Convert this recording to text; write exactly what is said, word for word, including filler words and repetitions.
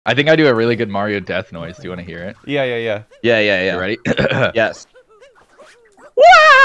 I think I do a really good Mario death noise. Do you want to hear it? Yeah, yeah, yeah. Yeah, yeah, yeah. You ready? Yes.